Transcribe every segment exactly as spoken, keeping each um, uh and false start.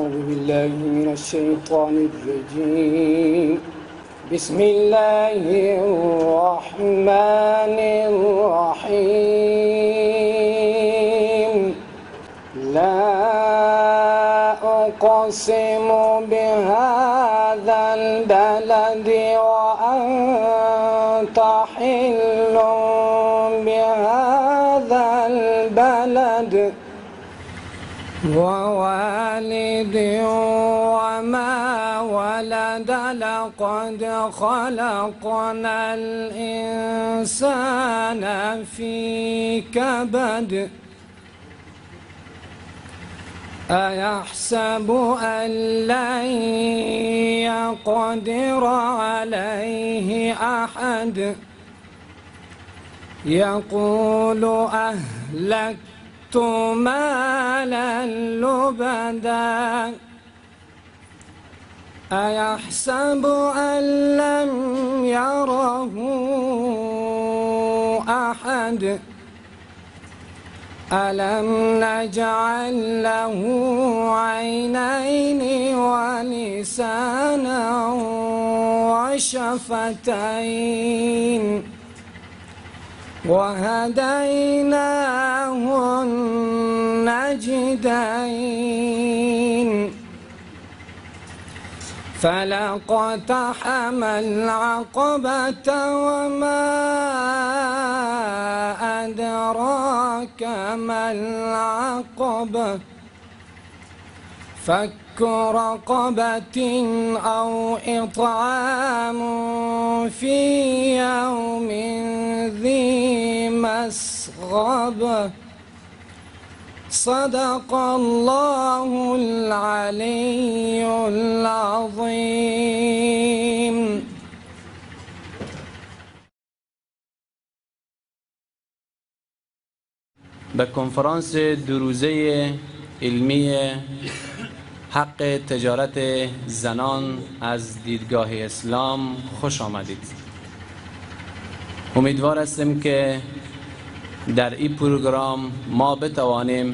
أعوذ بالله من الشيطان الرجيم بسم الله الرحمن الرحيم لا أقسم بهذا البلد وأنت حل بهذا البلد ووالد وما ولد لقد خلقنا الإنسان في كبد أيحسب أن لن يقدر عليه أحد يقول أهلكت مالا لبدا أيحسب أن لم يره أحد ألم نجعل له عينين ولسانا وشفتين وهديناه النجدين فلاقتحم العقبة وما أدراك ما العقبة فك رقبة أو إطعام في يوم ذي مسغبة صدق الله العلي العظيم. به کنفرانس دو روزه علمی حق تجارت زنان از دیدگاه اسلام خوش آمدید. امیدوار هستم که در این پروگرام ما بتوانیم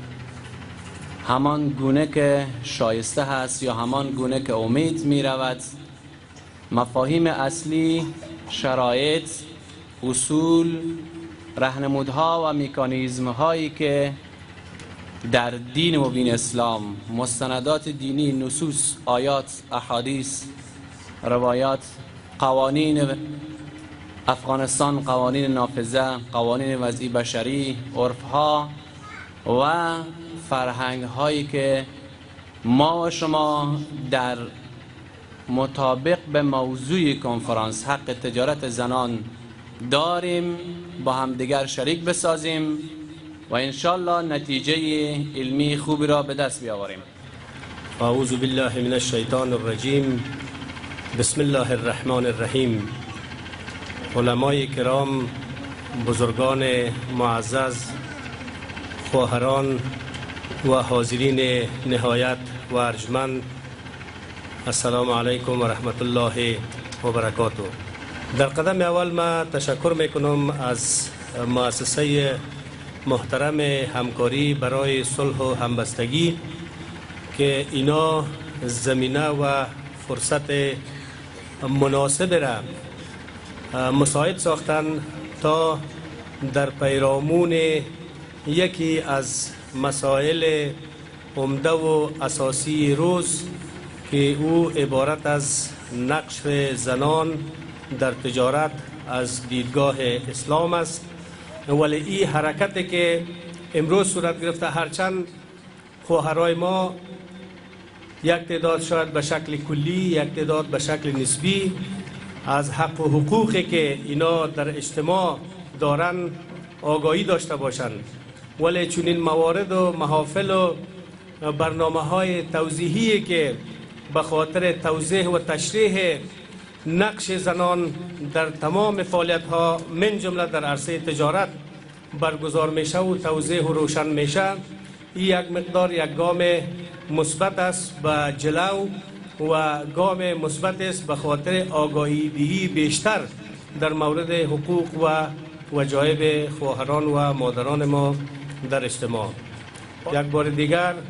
همان گونه که شایسته هست یا همان گونه که امید می رود مفاهیم اصلی، شرایط، اصول، راهنمودها و مکانیزم هایی که در دین مبین اسلام، مستندات دینی، نصوص، آیات، احادیث، روایات، قوانین افغانستان، قوانین نافذه، قوانین وضعی بشری، عرفها و فرهنگ هایی که ما و شما در مطابق به موضوع کنفرانس حق تجارت زنان داریم با همدیگر شریک بسازیم و انشالله نتیجه علمی خوبی را به دست بیاوریم. اعوذ بالله من الشیطان الرجیم بسم الله الرحمن الرحیم. علمای کرام، بزرگان معزز، خواهران و حاضرین نهایت و ارجمند، السلام علیکم و رحمت الله و برکاته. در قدم اول ما تشکر میکنم از مؤسسه محترم همکاری برای صلح و همبستگی که اینا زمینه و فرصت مناسب را مساعد ساختن تا در پیرامون یکی از مسائل عمده و اساسی روز که او عبارت از نقش زنان در تجارت از دیدگاه اسلام است، ولی این حرکتی که امروز صورت گرفته هرچند خواهرای ما یک تعداد شاید به شکل کلی، یک تعداد به شکل نسبی از حق و حقوقی که اینا در اجتماع دارن آگاهی داشته باشند، ولی چنین موارد و محافل و برنامه های توضیحی که به خاطر توضیح و تشریح نقش زنان در تمام فعالیت ها من جمله در عرصه تجارت برگزار میشه و توضیح و روشن میشه، این یک مقدار یک گام مثبت است به جلو و گام مثبت است به خاطر آگاهی دهی بیشتر در مورد حقوق و وجایب خواهران و مادران ما در اجتماع. یک بار دیگر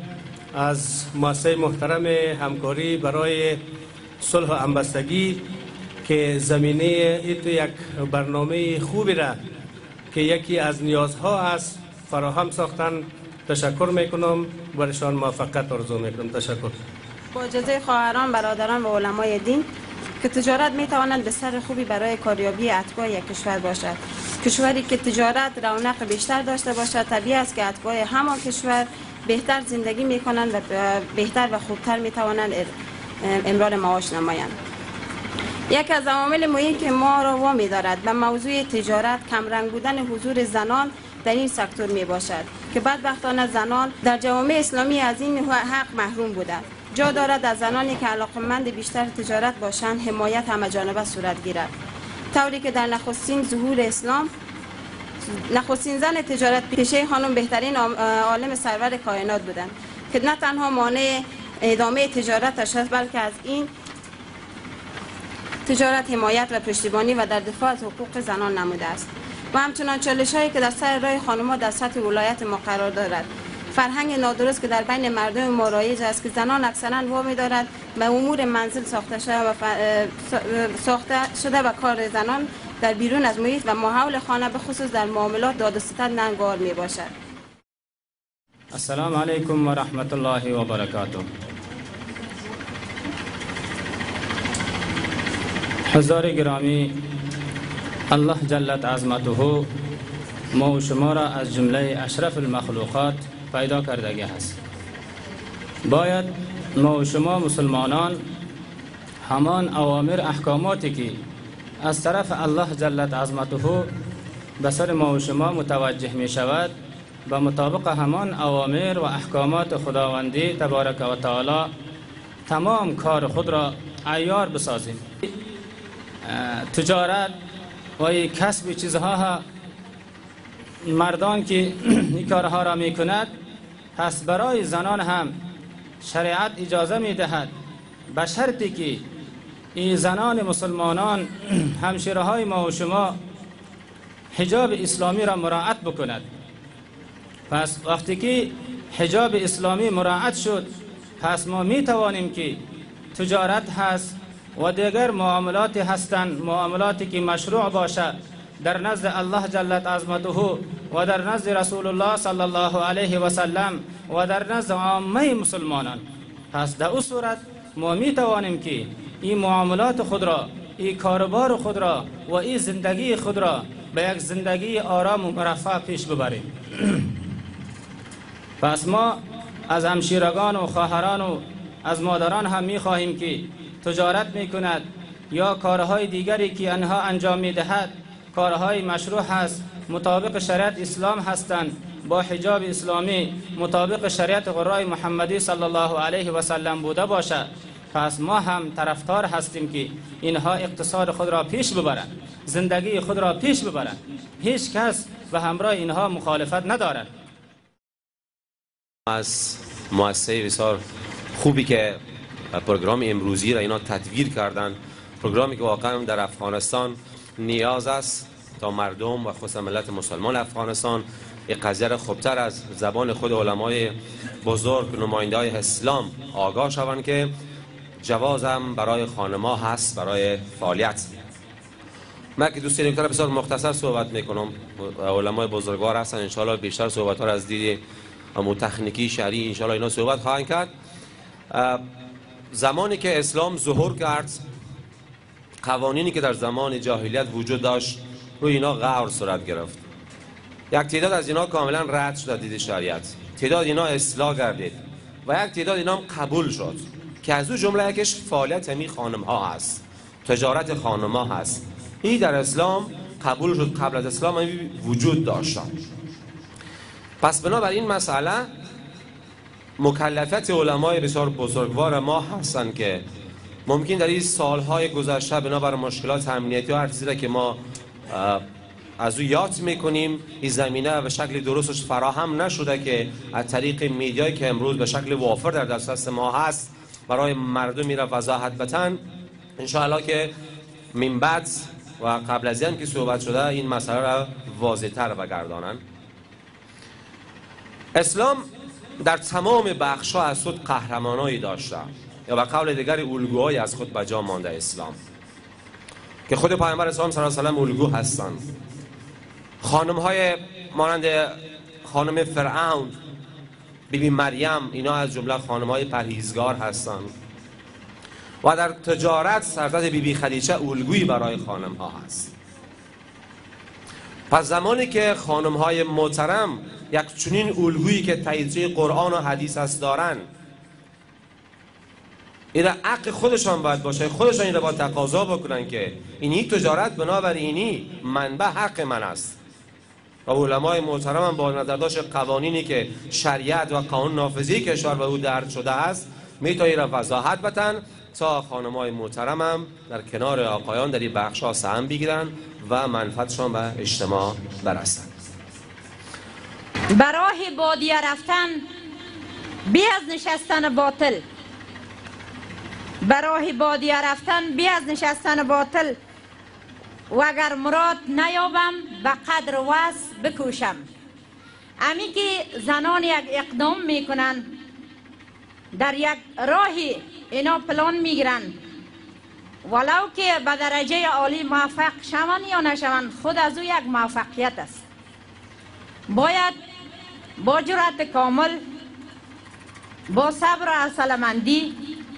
از مؤسسه محترم همکاری برای صلح و همبستگی که زمینه ایتو یک برنامه خوبی را که یکی از نیازها است فراهم ساختن تشکر میکنم، برشان موفقیت آرزو میکنم. تشکر. با اجازه خواهران، برادران و علمای دین که تجارت میتواند بستر خوبی برای کاریابی اتباع یک کشور باشد. کشوری که تجارت رونق بیشتر داشته باشد طبیعی است که اتباع همان کشور بهتر زندگی میکنند و بهتر و خوبتر میتوانند امرار معاش نمایند. یک از عوامل مهمی که ما را وامی دارد به موضوع تجارت کمرنگ بودن حضور زنان در این سکتور می باشد که بدبختانه زنان در جوامع اسلامی از این حق محروم بودند. جا دارد از زنانی که علاقمند بیشتر تجارت باشند حمایت همه‌جانبه صورت گیرد، طوری که در نخستین ظهور اسلام نخستین زن تجارت پیشه خانم بهترین عالم سرور کائنات بودند که نه تنها مانع ادامه تجارتش است بلکه از این تجارت حمایت و پشتیبانی و در دفاع از حقوق زنان نموده است. و همچنان چالش هایی که در سر راه خانم‌ها در سطح ولایت ما قرار دارد، فرهنگ نادرست که در بین مردم ما رایج است که زنان اکثرا وامی دارد به امور منزل ساخته شده و ف... ساخته شده و کار زنان در بیرون از محیط و ماحول خانه به خصوص در معاملات داد و ستد ننگار می باشد. السلام علیکم و رحمت الله و برکاته. حضار گرامی، الله جلت عظمته ما و شما را از جمله اشرف المخلوقات پیدا کردگی است. باید ما و شما مسلمانان همان اوامر احکاماتی که از طرف الله جلت عظمته به سر ما و شما متوجه می شود به مطابق همان اوامر و احکامات خداوندی تبارک و تعالی تمام کار خود را عیار بسازیم. تجارت و کسب چیزها مردان که این کارها را می کند، پس برای زنان هم شریعت اجازه می دهد به شرطی که این زنان مسلمانان همشیره های ما و شما حجاب اسلامی را مراعات بکند. پس وقتی که حجاب اسلامی مراعات شد، پس ما می توانیم که تجارت هست و دیگر معاملاتی هستند، معاملاتی که مشروع باشه در نزد الله جلت عظمته و در نزد رسول الله صلی الله علیه و سلم و در نزد عامه مسلمانان. پس در اون صورت ما می توانیم که این معاملات خود را، این کاروبار خود را و این زندگی خود را به یک زندگی آرام و مرفه پیش ببریم. پس ما از همشیرگان و خواهران و از مادران هم می خواهیم که تجارت می کند یا کارهای دیگری که آنها انجام می دهد کارهای مشروع هست، مطابق شریعت اسلام هستند، با حجاب اسلامی مطابق شریعت قرآن محمدی صلی الله علیه و سلم بوده باشد. پس ما هم طرفدار هستیم که اینها اقتصاد خود را پیش ببرند، زندگی خود را پیش ببرند. هیچ کس به همراه اینها مخالفت ندارد. از مؤسسه بسیار خوبی که پروگرام امروزی را اینا تدویر کردن، پروگرامی که واقعا در افغانستان نیاز است تا مردم و خصوصا ملت مسلمان افغانستان یک قضیه را خوبتر از زبان خود علمای بزرگ نماینده های اسلام آگاه شوند که جواز هم برای خانما هست برای فعالیت. من که دوست دارم بسیار مختصر صحبت میکنم، علمای بزرگوار هستن، انشاءالله بیشتر صحبت ها از دید امور تکنیکی شرعی انشاءالله اینا صحبت خواهند کرد. زمانی که اسلام ظهور کرد، قوانینی که در زمان جاهلیت وجود داشت روی اینا غور صورت گرفت. یک تعداد از اینا کاملا رد شد دید شریعت، تعداد اینا اصلاح گردید و یک تعداد اینا قبول شد که از او جمله یکش فعالیت همی خانم ها هست، تجارت خانم ها هست. این در اسلام قبول شد، قبل از اسلام همی وجود داشت. پس بنابراین مسئله مکلفیت علمای بسیار بزرگوار ما هستند که ممکن در این سالهای گذشته بنابر مشکلات امنیتی و هر چیزی که ما از او یاد میکنیم این زمینه به شکل درستش فراهم نشده که از طریق میدیایی که امروز به شکل وافر در دسترس ما هست برای مردم را وضاحت بدن. انشاءالله که من بعد و قبل از این که صحبت شده این مسئله را واضح‌تر بگردانند. اسلام در تمام بخش‌ها از خود قهرمانایی داشته، یا به قول دیگر الگوهایی از خود به جا مانده اسلام، که خود پیامبر اسلام صلی الله علیه و آله الگو هستند. خانم‌های مانند خانم فرعون، بیبی مریم، اینا از جمله خانم‌های پرهیزگار هستند. و در تجارت سرزد بیبی خدیجه الگویی برای خانم‌ها هست. پس زمانی که خانم‌های محترم یک چنین الگویی که تاییدیه قرآن و حدیث است دارن، این حق خودشان باید باشه، خودشان این را باید تقاضا بکنن که اینی تجارت بنابر اینی منبع حق من است. و علمای محترم هم با نظر داشت قوانینی که شریعت و قانون نافذی کشور به او درد شده است میتونی را وضاحت بدن تا خانمای محترم هم در کنار آقایان در این بخش ها سهم بگیرن و منفعتشان به اجتماع برسن. برای بادیه رفتن بی از نشستن باطل، برای بادیه رفتن بی از نشستن باطل، و اگر مراد نیابم به قدر وس بکوشم. امی که زنان یک اقدام میکنن، در یک راهی اینا پلان میگیرن، ولو که به درجه عالی موفق شوند یا نشوند، خود از او یک موفقیت است. باید با جرأت کامل، با صبر و حوصله‌مندی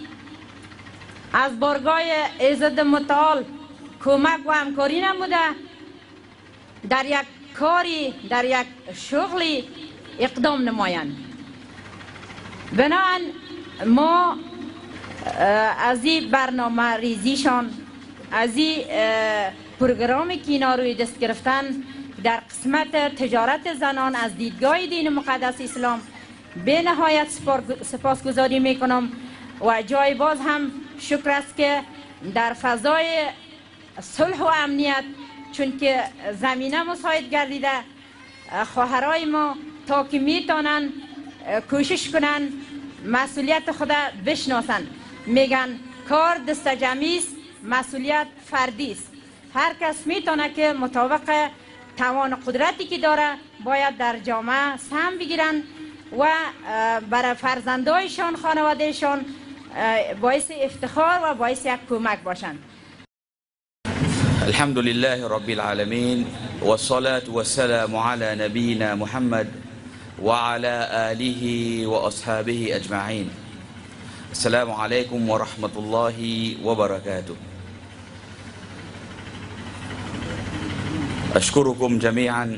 از بارگاه عزت متعال کمک و همکاری نموده در یک کاری، در یک شغلی اقدام نمایند. بنابراین ما از این برنامه ریزیشان، از این پروگرامی که اینا روی دست گرفتن در قسمت تجارت زنان از دیدگاه دین مقدس اسلام به نهایت سپاسگزاری میکنم. و جای باز هم شکر است که در فضای صلح و امنیت، چون که زمینه مساعد گردیده، خواهرای ما تا که میتونن کوشش کنن مسئولیت خود بشناسن. میگن کار دست جمعی است، مسئولیت فردی است. هر کس میتونه که مطابق توان و قدرتی که داره باید در جامعه سهم بگیرن و برای فرزندایشان، خانوادهشان باعث افتخار و باعث یک کمک باشند. الحمد لله رب العالمين، والصلاة والسلام على نبينا محمد وعلى آله وأصحابه أجمعين. السلام عليكم ورحمة الله وبركاته. أشكركم جميعا،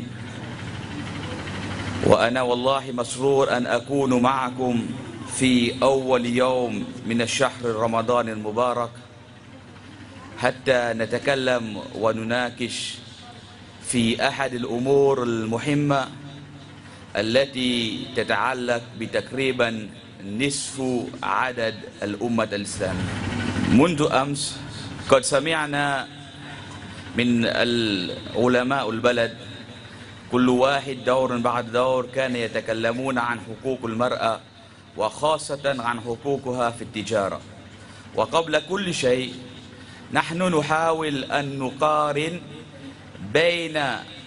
وأنا والله مسرور أن أكون معكم في أول يوم من الشهر رمضان المبارك حتى نتكلم ونناقش في أحد الأمور المهمة التي تتعلق بتقريبا نصف عدد الأمة الإسلامية. منذ أمس قد سمعنا من العلماء البلد كل واحد دور بعد دور كان يتكلمون عن حقوق المرأة وخاصة عن حقوقها في التجارة. وقبل كل شيء نحن نحاول أن نقارن بين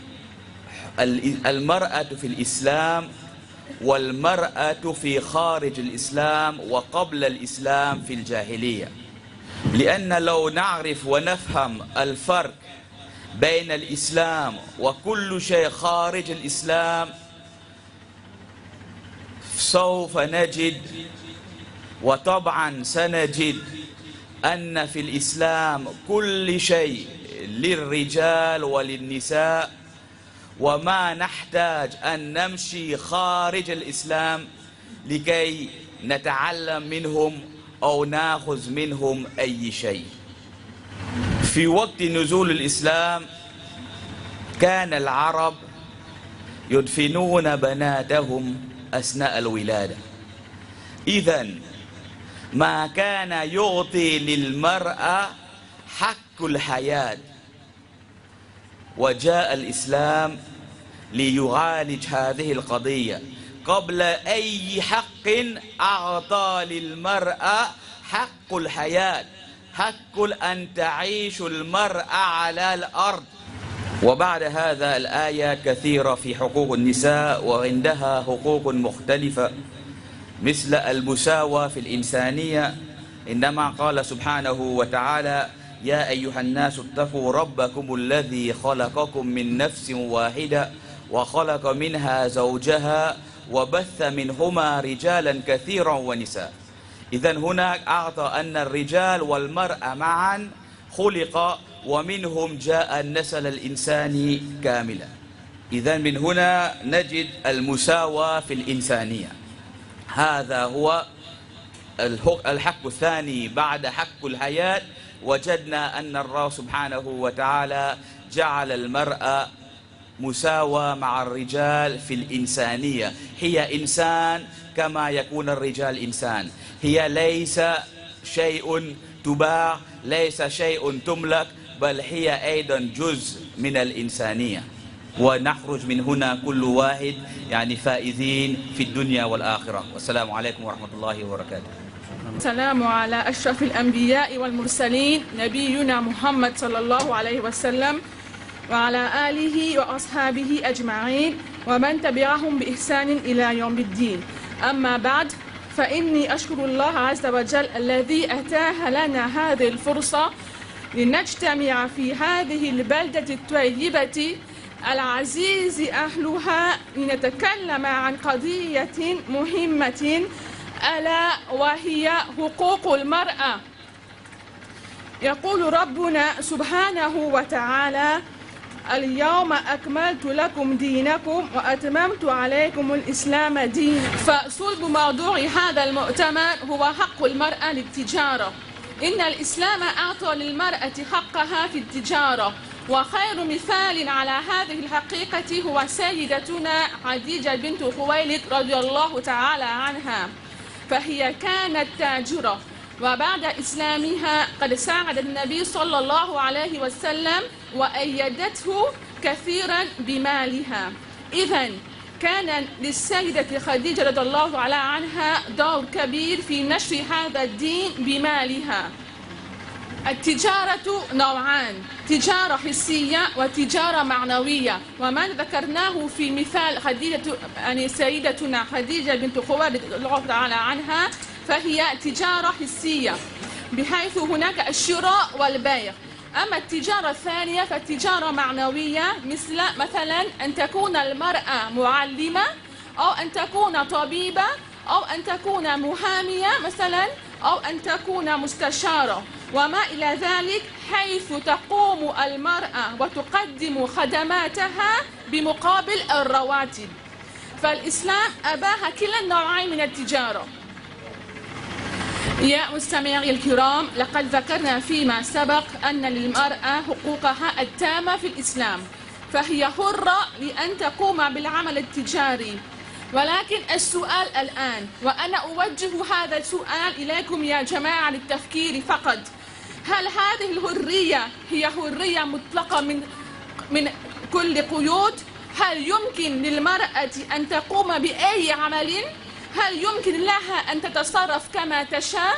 المرأة في الإسلام والمرأة في خارج الإسلام وقبل الإسلام في الجاهلية، لأن لو نعرف ونفهم الفرق بين الإسلام وكل شيء خارج الإسلام سوف نجد، وطبعا سنجد، أن في الإسلام كل شيء للرجال وللنساء، وما نحتاج أن نمشي خارج الإسلام لكي نتعلم منهم أو نأخذ منهم أي شيء. في وقت نزول الإسلام كان العرب يدفنون بناتهم أثناء الولادة، إذن ما كان يعطي للمرأة حق الحياة، وجاء الإسلام ليعالج هذه القضية. قبل أي حق أعطى للمرأة حق الحياة، حق أن تعيش المرأة على الأرض. وبعد هذا الآية كثيرة في حقوق النساء، وعندها حقوق مختلفة مثل المساواة في الإنسانية، إنما قال سبحانه وتعالى: يا أيها الناس اتقوا ربكم الذي خلقكم من نفس واحدة وخلق منها زوجها وبث منهما رجالا كثيرا ونساء. إذن هناك أعطى أن الرجال والمرأة معا خلق ومنهم جاء النسل الإنساني كاملا. إذن من هنا نجد المساواة في الإنسانية. هذا هو الحق الثاني بعد حق الحياة. وجدنا أن الله سبحانه وتعالى جعل المرأة مساواة مع الرجال في الإنسانية. هي إنسان كما يكون الرجال إنسان. هي ليس شيء تباع، ليس شيء تملك، بل هي أيضا جزء من الإنسانية. ونخرج من هنا كل واحد يعني فائزين في الدنيا والآخرة. والسلام عليكم ورحمة الله وبركاته. السلام على أشرف الأنبياء والمرسلين نبينا محمد صلى الله عليه وسلم وعلى آله وأصحابه أجمعين ومن تبعهم بإحسان إلى يوم الدين. أما بعد، فإني أشكر الله عز وجل الذي أتاح لنا هذه الفرصة لنجتمع في هذه البلدة الطيبة العزيز أهلها لنتكلم عن قضية مهمة ألا وهي حقوق المرأة. يقول ربنا سبحانه وتعالى: اليوم أكملت لكم دينكم وأتممت عليكم الإسلام دينا. فصلب موضوع هذا المؤتمر هو حق المرأة للتجارة. إن الإسلام أعطى للمرأة حقها في التجارة، وخير مثال على هذه الحقيقة هو سيدتنا خديجة بنت خويلد رضي الله تعالى عنها، فهي كانت تاجرة، وبعد إسلامها قد ساعد النبي صلى الله عليه وسلم وأيدته كثيرا بمالها. إذن كان للسيدة خديجة رضي الله تعالى عنها دور كبير في نشر هذا الدين بمالها. التجارة نوعان: تجارة حسية وتجارة معنوية، وما ذكرناه في مثال خديجة يعني سيدتنا خديجة بنت خويلد رضي الله تعالى عنها فهي تجارة حسية بحيث هناك الشراء والبيع. أما التجارة الثانية فالتجارة معنوية، مثل مثلا أن تكون المرأة معلمة، أو أن تكون طبيبة، أو أن تكون محامية مثلا، أو أن تكون مستشارة وما إلى ذلك، حيث تقوم المرأة وتقدم خدماتها بمقابل الرواتب. فالإسلام أباح كلا النوعين من التجارة. يا مستمعي الكرام، لقد ذكرنا فيما سبق أن للمرأة حقوقها التامة في الإسلام، فهي حرة لأن تقوم بالعمل التجاري. ولكن السؤال الآن، وأنا أوجه هذا السؤال إليكم يا جماعة للتفكير فقط: هل هذه الحرية هي حرية مطلقة من من كل قيود؟ هل يمكن للمرأة أن تقوم بأي عمل؟ هل يمكن لها أن تتصرف كما تشاء؟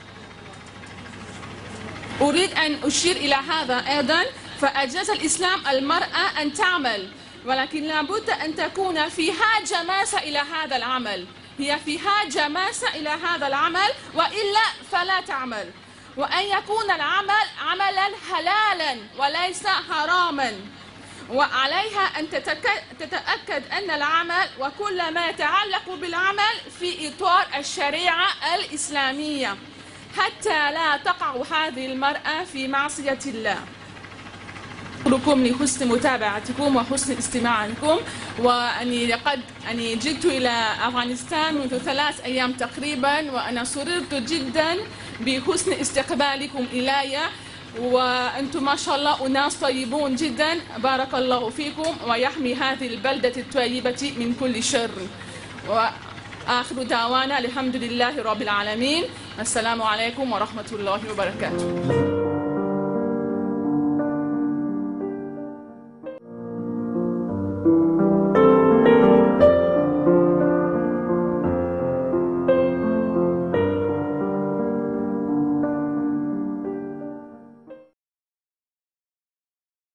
أريد أن أشير إلى هذا أيضا. فأجاز الإسلام المرأة أن تعمل، ولكن لابد أن تكون في حاجة ماسة إلى هذا العمل. هي في حاجة ماسة إلى هذا العمل، وإلا فلا تعمل. وأن يكون العمل عملا حلالا وليس حراما، وعليها أن تتأكد أن العمل وكل ما يتعلق بالعمل في إطار الشريعة الإسلامية، حتى لا تقع هذه المرأة في معصية الله. أشكركم لحسن متابعتكم وحسن استماعكم. وأني لقد أني جئت إلى أفغانستان منذ ثلاث أيام تقريبا، وأنا سررت جدا بحسن استقبالكم إلي، وأنتم ما شاء الله أناس طيبون جدا. بارك الله فيكم ويحمي هذه البلدة الطيبة من كل شر. وآخر دعوانا الحمد لله رب العالمين. السلام عليكم ورحمة الله وبركاته. Thank you.